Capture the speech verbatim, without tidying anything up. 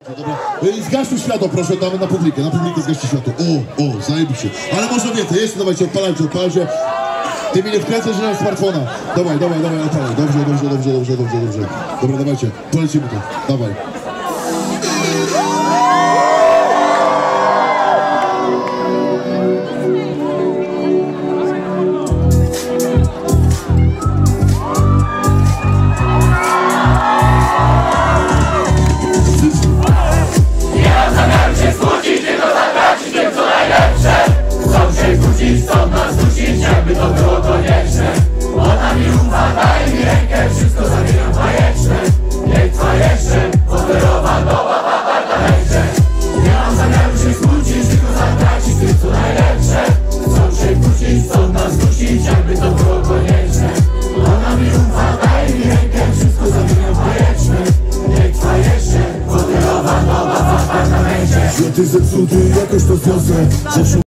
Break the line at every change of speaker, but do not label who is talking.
Dobra. Zgaśmy światło, proszę, damy na publikę, na publikę zgaście światło. O, o, zajebiście. Ale można więcej, jeszcze dawajcie, odpalajcie, odpalajcie. Ty mnie nie wkręcasz, że na smartfona. Dawaj, dawaj, dawaj, odpalaj. Dobrze, dobrze, dobrze, dobrze, dobrze, dobrze. Dobra, dawajcie, polecimy to, dawaj.
Chcą nas dusić, jakby to było konieczne. Ona mi ufa, daj mi rękę, wszystko zamieniam w bajeczne. Niech trwa jeszcze, hotelowa doba w apartamencie. Nie mam zamiaru się skłócić, tylko zatracić tym co najlepsze. Chcą się kłócić, chcą nas dusić, jakby to było konieczne. Ona mi ufa, daj mi rękę, wszystko zamieniam w bajeczne. Niech trwa jeszcze, hotelowa doba w apartamencie.
Świat jest zepsuty, jakoś to zniosę.